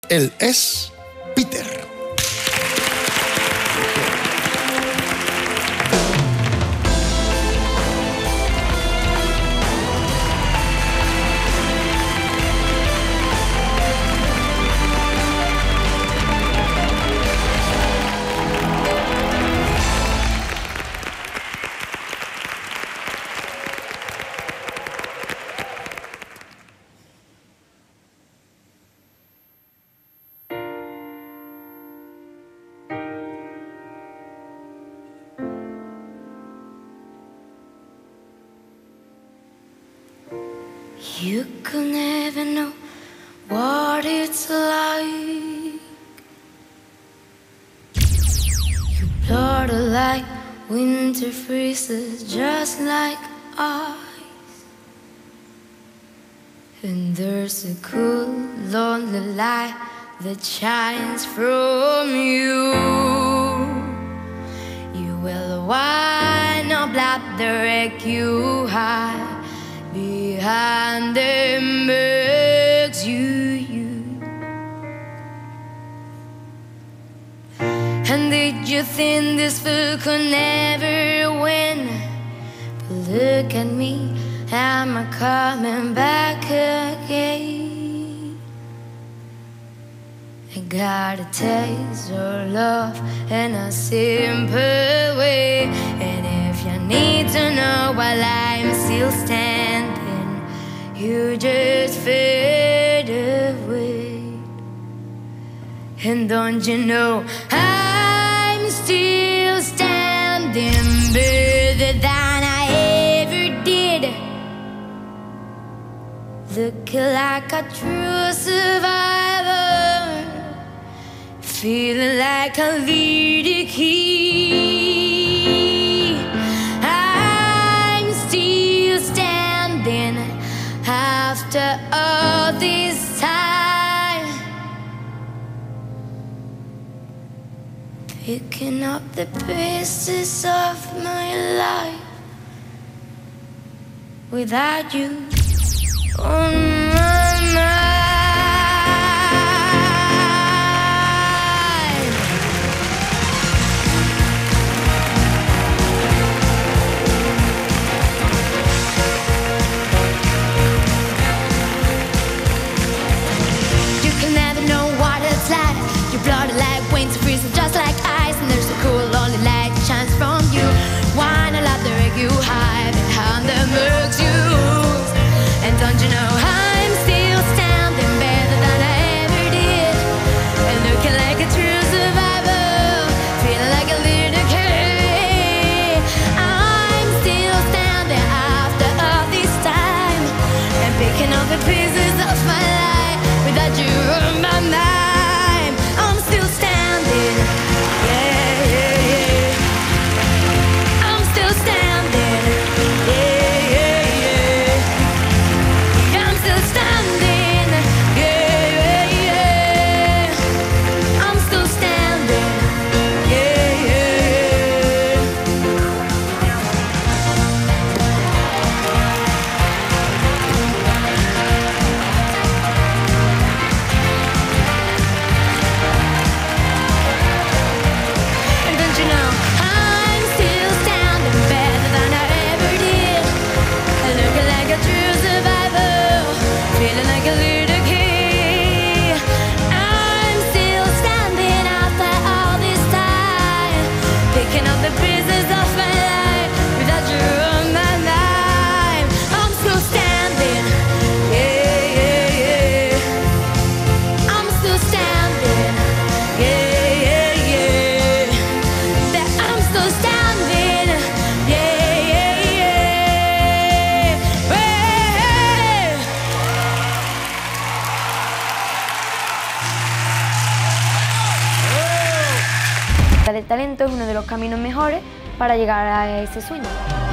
Él es Peter. You could never know what it's like. Your blood like winter freezes just like ice. And there's a cool, lonely light that shines from you. You will wind up like the wreck you hide behind the makes you you. And did you think this fool could never win? But look at me, I'm coming back again. I got a taste of love in a simple way. And if you need to know while I'm still standing, you just fade away. And don't you know I'm still standing better than I ever did, looking like a true survivor, feeling like a leader key. I'm still standing after all this time, picking up the pieces of my life without you on my mind. You can never know what it's like. Your blood like winter freezes just like ice. And there's a cool lonely light that shines from you. Why not let the wreck you hide behind the mugs you use? And don't you know I'm still standing better than I ever did, and looking like a true survivor, feeling like a little kid. I'm still standing after all this time, and picking up the pieces of my life without you on my mind. I'm still standing, yeah, yeah, yeah. I'm still standing, yeah, yeah, yeah. I'm still standing, yeah, yeah, yeah. I'm still standing, yeah, yeah, And don't you know I'm still standing better than I ever did, looking like a true survivor, feeling like a little kid. I'm still standing after all this time, picking up the pieces of my life without you on my mind. I'm still standing, yeah, yeah, yeah. I'm still standing, yeah, yeah, yeah. That I'm still standing, yeah, yeah, yeah. Hey. El talento es uno de los caminos mejores para llegar a ese sueño.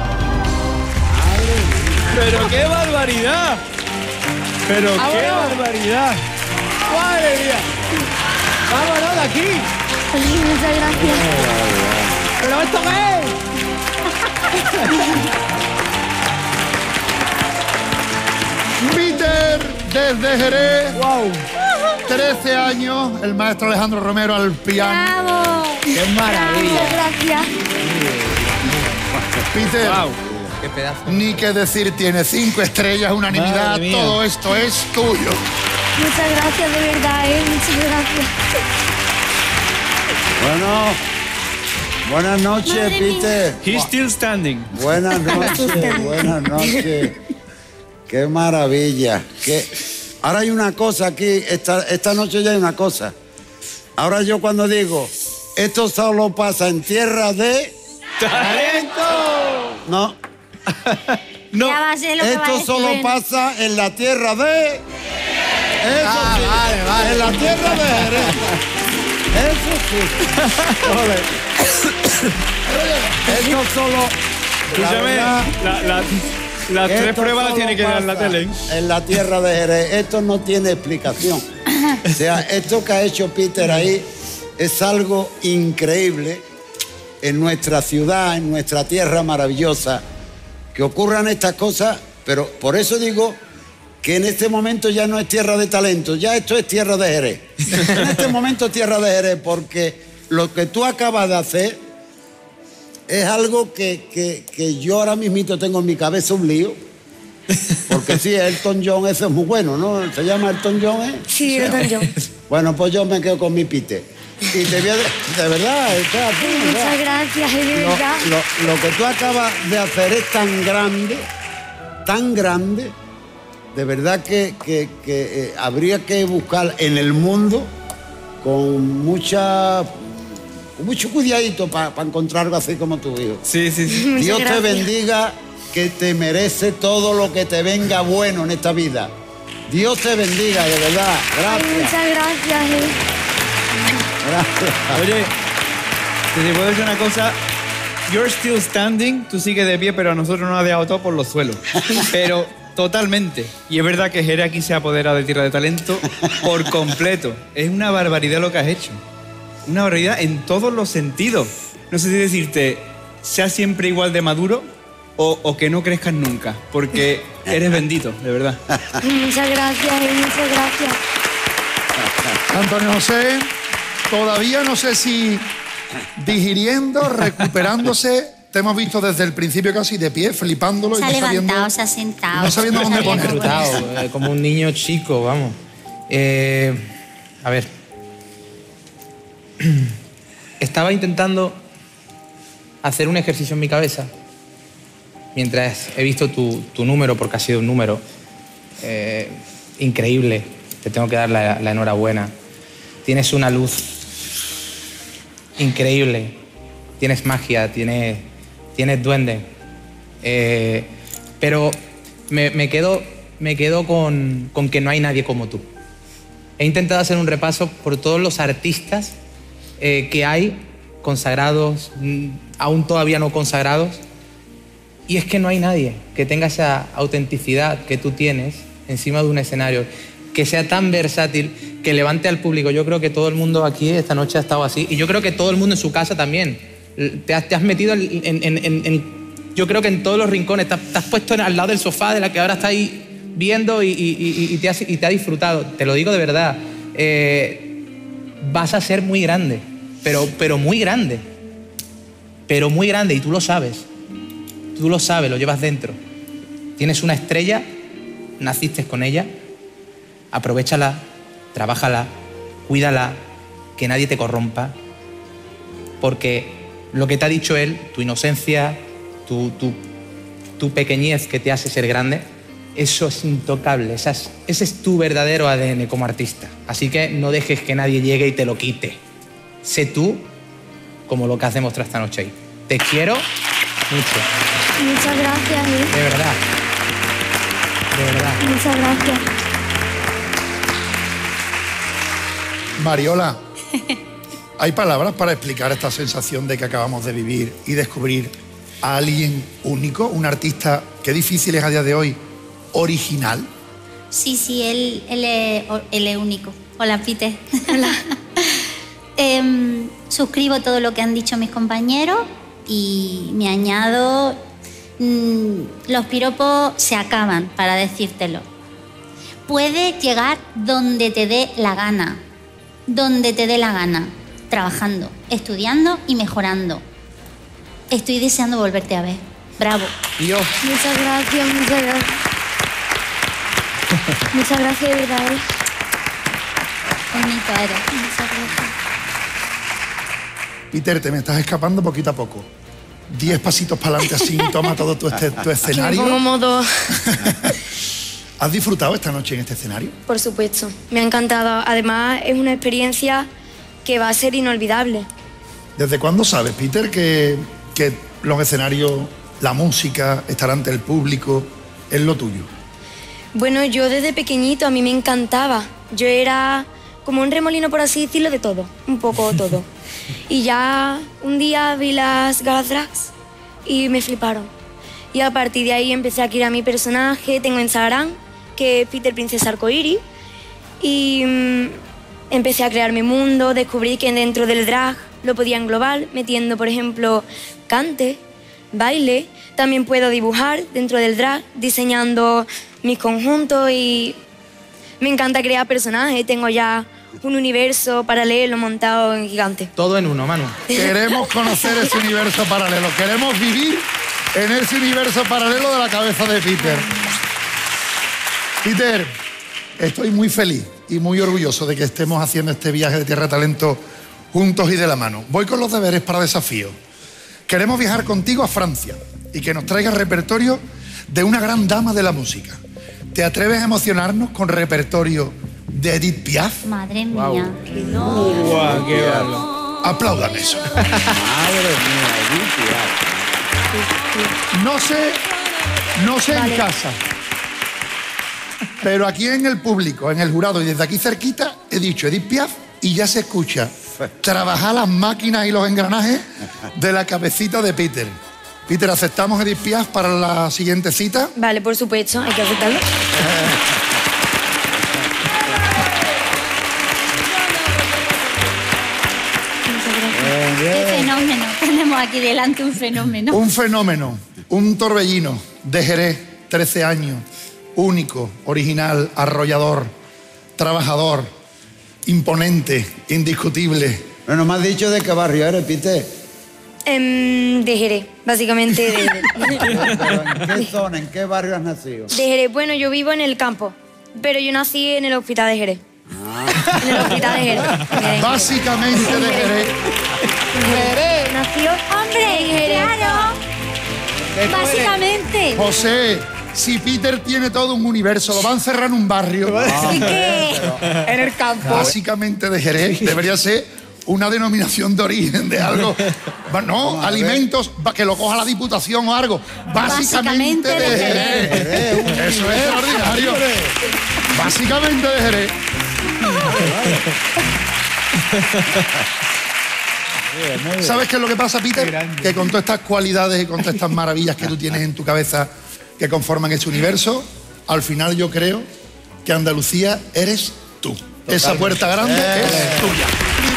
¡Pero qué barbaridad! ¡Pero qué barbaridad! ¡Madre mía! ¡Vámonos de aquí! Muchas gracias. ¿Pero esto qué es? Peter desde Jerez. ¡Wow! 13 años, el maestro Alejandro Romero al piano. ¡Bravo! ¡Qué maravilla! Muchas gracias. Peter, Wow. Qué pedazo. ni que decir, tiene 5 estrellas, unanimidad, Madre mía. todo esto es tuyo. Muchas gracias, de verdad, muchas gracias. Bueno, buenas noches, Madre mía. Peter. He's still standing. Buenas noches, buenas noches. Qué maravilla. Ahora hay una cosa aquí, esta noche ya hay una cosa. Ahora yo cuando digo, esto solo pasa en tierra de... ¡Talento! No, No. Ya va a ser lo que va a esto decir. solo pasa en la tierra de... Eso sí, vale. en la tierra de Jerez. Eso sí. Esto solo... la Escúchame, verdad, las 3 esto pruebas las solo tiene que dar la pasa tele. en la tierra de Jerez. Esto no tiene explicación. O sea, esto que ha hecho Peter ahí es algo increíble en nuestra ciudad, en nuestra tierra maravillosa, que ocurran estas cosas, pero por eso digo que en este momento ya no es tierra de talento, ya esto es tierra de Jerez. En este momento es tierra de Jerez, porque lo que tú acabas de hacer es algo que yo ahora mismito tengo en mi cabeza un lío. Porque sí, Elton John, ese es muy bueno, ¿no? ¿Se llama Elton John, Sí, Elton John. Bueno, pues yo me quedo con mi Peter. Y te voy a... De verdad, está así, de verdad. Muchas gracias, de verdad. Lo que tú acabas de hacer es tan grande, de verdad que habría que buscar en el mundo con mucho cuidadito para encontrar algo así como tu hijo. Sí, sí, sí. Muchas Dios te gracias. bendiga, que te merece todo lo que te venga bueno en esta vida. Dios te bendiga, de verdad. Ay, Gracias. muchas gracias. Gracias. Oye, te puedo decir una cosa. You're still standing, tú sigues de pie, pero a nosotros nos ha dejado todo por los suelos. Pero totalmente. Y es verdad que Jerez aquí se ha apoderado de Tierra de Talento por completo. Es una barbaridad lo que has hecho. Una barbaridad en todos los sentidos. No sé si decirte, seas siempre igual de maduro o que no crezcas nunca, porque eres bendito, de verdad. Muchas gracias, muchas gracias. Antonio José, todavía no sé si digiriendo, recuperándose. Te hemos visto desde el principio casi de pie, flipándolo. Se y ha no sabiendo, levantado, se ha sentado. no sabiendo dónde sabía ponerlo. cómo Disfrutado, como un niño chico, vamos. A ver. Estaba intentando hacer un ejercicio en mi cabeza mientras he visto tu número, porque ha sido un número increíble. Te tengo que dar la enhorabuena. Tienes una luz increíble. Tienes magia, tienes duende. Pero me quedo con que no hay nadie como tú. He intentado hacer un repaso por todos los artistas que hay, consagrados, aún todavía no consagrados, y es que no hay nadie que tenga esa autenticidad que tú tienes encima de un escenario, que sea tan versátil, que levante al público. Yo creo que todo el mundo aquí esta noche ha estado así, y yo creo que todo el mundo en su casa también. Te has metido yo creo que en todos los rincones, te has puesto al lado del sofá de la que ahora está ahí viendo y te ha disfrutado. Te lo digo de verdad. Vas a ser muy grande, pero muy grande. Pero muy grande, y tú lo sabes. Tú lo sabes, lo llevas dentro. Tienes una estrella, naciste con ella. Aprovéchala, trabájala, cuídala, que nadie te corrompa. Porque lo que te ha dicho él, tu inocencia, tu pequeñez que te hace ser grande, eso es intocable. Ese es tu verdadero ADN como artista. Así que no dejes que nadie llegue y te lo quite. Sé tú, como lo que has demostrado esta noche ahí. Te quiero mucho. Muchas gracias, De verdad. De verdad. muchas gracias. Mariola, ¿hay palabras para explicar esta sensación de que acabamos de vivir y descubrir a alguien único, un artista que difícil es a día de hoy, original? Sí, él es único. Hola, Peter. Hola. Suscribo todo lo que han dicho mis compañeros y me añado, los piropos se acaban, para decírtelo. puedes llegar donde te dé la gana. Donde te dé la gana. Trabajando, estudiando y mejorando. Estoy deseando volverte a ver. Bravo. Dios. Muchas gracias, muchas gracias. Muchas gracias, de verdad. Bonito eres. Muchas gracias. Peter, te me estás escapando poquito a poco. 10 pasitos para adelante así, toma todo tu Que me escenario. pongo modo... ¿Has disfrutado esta noche en este escenario? Por supuesto, me ha encantado. Además, es una experiencia que va a ser inolvidable. ¿Desde cuándo sabes, Peter, que los escenarios, la música, estar ante el público, es lo tuyo? Bueno, yo desde pequeñito a mí me encantaba. Yo era como un remolino, por así decirlo, de todo, un poco todo. Y ya un día vi las galas drags y me fliparon. Y a partir de ahí empecé a crear mi personaje. Tengo Instagram, que es Peter Princesa Arcoíris. Y empecé a crear mi mundo, descubrí que dentro del drag lo podía englobar, metiendo, por ejemplo, cante, baile. También puedo dibujar dentro del drag, diseñando mis conjuntos y me encanta crear personajes. Tengo ya un universo paralelo montado en gigante. Todo en uno, Manu. Queremos conocer ese universo paralelo, queremos vivir en ese universo paralelo de la cabeza de Peter. Peter, estoy muy feliz y muy orgulloso de que estemos haciendo este viaje de Tierra de Talento juntos y de la mano. Voy con los deberes para desafío. Queremos viajar contigo a Francia y que nos traigas repertorio de una gran dama de la música. ¿Te atreves a emocionarnos con repertorio de Edith Piaf? Madre mía. Guau, qué bárbaro. Aplaudan eso. No sé en casa, pero aquí en el público, en el jurado y desde aquí cerquita, he dicho Edith Piaf y ya se escucha trabajar las máquinas y los engranajes de la cabecita de Peter. Peter, ¿aceptamos Edith Piaf para la siguiente cita? Vale, por supuesto, hay que aceptarlo. Qué fenómeno. Tenemos aquí delante un fenómeno. Un fenómeno, un torbellino de Jerez, 13 años, único, original, arrollador, trabajador, imponente, indiscutible. Bueno, me has dicho de qué barrio eres, Peter. De Jerez, básicamente de ¿Pero en qué zona, en qué barrio has nacido? Jerez. Bueno, yo vivo en el campo, pero yo nací en el hospital de Jerez. En el hospital de Jerez. Básicamente de Jerez. Jerez. Nació ¡Hombre, en Jerez. claro! Básicamente. José, si Peter tiene todo un universo, lo va a encerrar en un barrio. Así que... En el campo. Básicamente de Jerez. Debería ser una denominación de origen de algo. No, alimentos, que lo coja la Diputación o algo. Básicamente de Jerez. Eso es extraordinario. Básicamente de Jerez. ¿Sabes qué es lo que pasa, Peter? Que con todas estas cualidades y con todas estas maravillas que tú tienes en tu cabeza que conforman ese universo, al final yo creo que Andalucía eres tú. Esa puerta grande es tuya.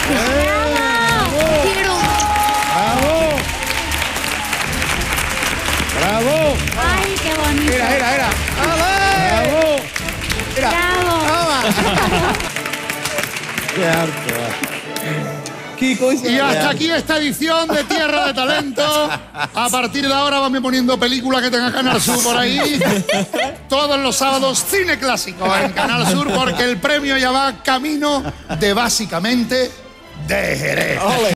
¡Bravo! ¡Ay, qué bonito! Era. ¡Bravo! ¡Bravo! Qué harto. Kiko Y hasta aquí esta edición de Tierra de Talento. A partir de ahora vamos poniendo películas que tenga Canal Sur por ahí. Todos los sábados, cine clásico en Canal Sur, porque el premio ya va camino de básicamente de Jerez.